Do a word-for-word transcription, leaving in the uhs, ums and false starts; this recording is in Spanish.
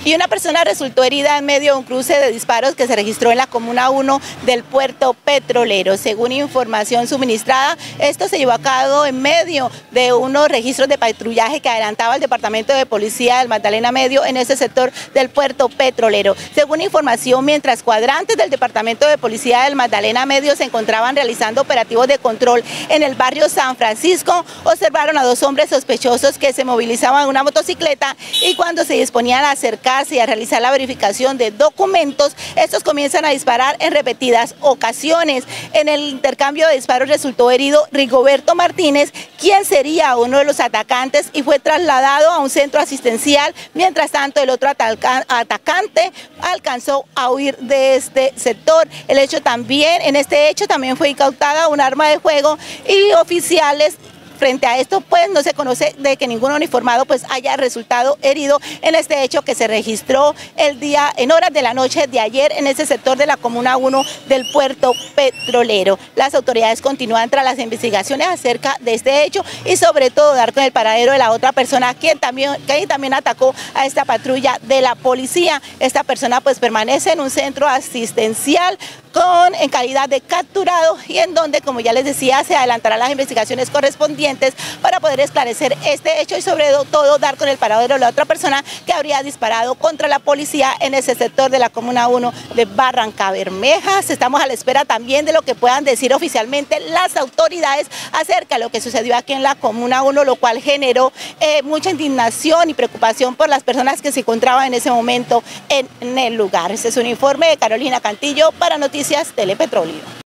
Y una persona resultó herida en medio de un cruce de disparos que se registró en la Comuna uno del Puerto Petrolero. Según información suministrada, esto se llevó a cabo en medio de unos registros de patrullaje que adelantaba el Departamento de Policía del Magdalena Medio en ese sector del Puerto Petrolero. Según información, mientras cuadrantes del Departamento de Policía del Magdalena Medio se encontraban realizando operativos de control en el barrio San Francisco, observaron a dos hombres sospechosos que se movilizaban en una motocicleta y cuando se disponían a acercarse y a realizar la verificación de documentos, estos comienzan a disparar en repetidas ocasiones. En el intercambio de disparos resultó herido Rigoberto Martínez, quien sería uno de los atacantes y fue trasladado a un centro asistencial. Mientras tanto, el otro atacante alcanzó a huir de este sector. El hecho también, en este hecho también fue incautada un arma de fuego y oficiales. Frente a esto, pues no se conoce de que ningún uniformado pues haya resultado herido en este hecho que se registró el día, en horas de la noche de ayer en ese sector de la Comuna uno del Puerto Petrolero. Las autoridades continúan tras las investigaciones acerca de este hecho y sobre todo dar con el paradero de la otra persona quien también, quien también atacó a esta patrulla de la policía. Esta persona pues permanece en un centro asistencial con en calidad de capturado y en donde, como ya les decía, se adelantarán las investigaciones correspondientes para poder esclarecer este hecho y sobre todo dar con el paradero de la otra persona que habría disparado contra la policía en ese sector de la Comuna uno de Barrancabermeja. Estamos a la espera también de lo que puedan decir oficialmente las autoridades acerca de lo que sucedió aquí en la Comuna uno, lo cual generó eh, mucha indignación y preocupación por las personas que se encontraban en ese momento en, en el lugar. Este es un informe de Carolina Cantillo para Noticias Telepetróleo.